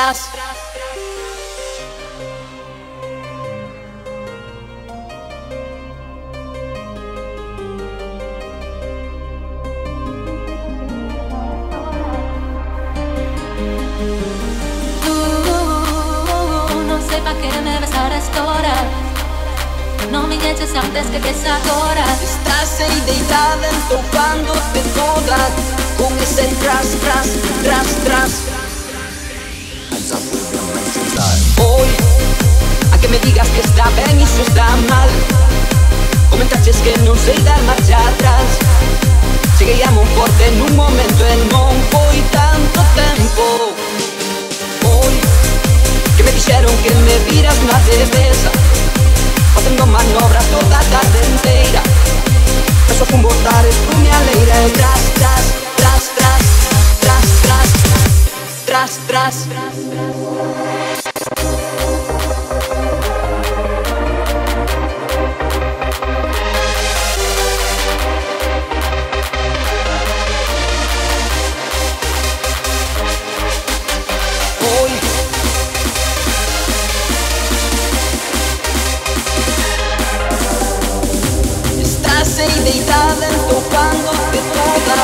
tras. No sei pa' que me besaras ahora. No me eches antes que esa hora. Estás aí deitada, entopándote toda con ese tras, tras, tras, tras. Hoy, a que me digas que está ben, iso está mal. Comentaches que non sei dar marcha atrás. Cheguei a Monforte nun momento e non foi tanto tempo. Hoy, que me dixeron que me viras na devesa, facendo manobras toda a tarde inteira. Eso fun botar espume a leira e tras, tras, tras, tras, tras, tras, tras, tras. Estás aí deitada, entopándote toda.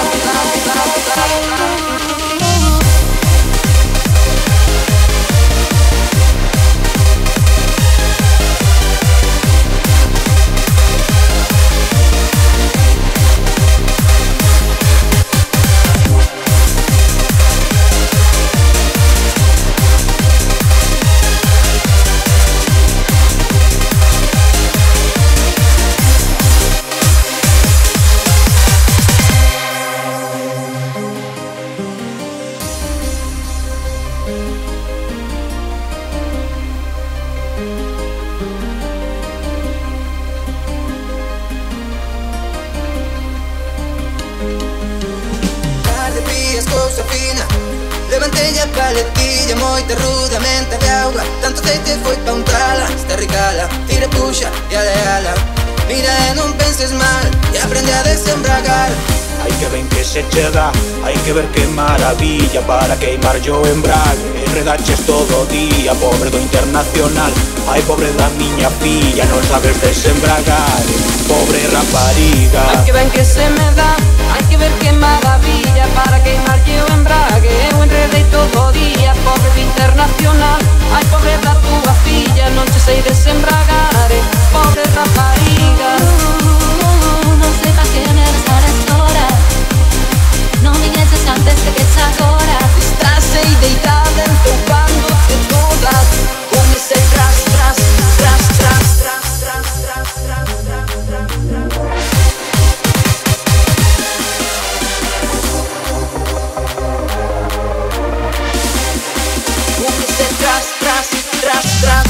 Cousa fina, levantei a paletilla moita rudamente de auga. Tanto aceite foi pa untala, esta ricala, tira, puxa e aleala. Mira e non penses mal e aprende a desembragar. Hai que ben que se che dá, hai que ver que maravilla para queimar yo embrague. Enredaches todo o día, pobre do internacional. Ai, pobre da miña filla, non sabes desembragar. Pobre rapariga. Ai que ben que se me dá, hai que ver que maravilla para queimar yo embrague. Eu enredei todo o día, pobre do internacional. Ai, pobre da túa filla, non che sei desembragar. Pobre rapariga. No sei pa' que me besaras ahora. No me eches antes que esa hora. Estás aí deitada, entopándote toda con ese tras, tras, tras, tras, tras, tras, tras, tras, tras, tras, tras. Con ese tras, tras, tras, tras.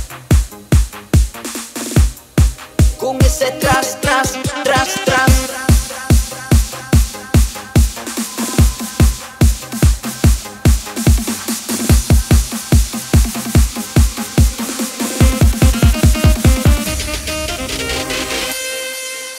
Con ese tras, tras, tras, tras.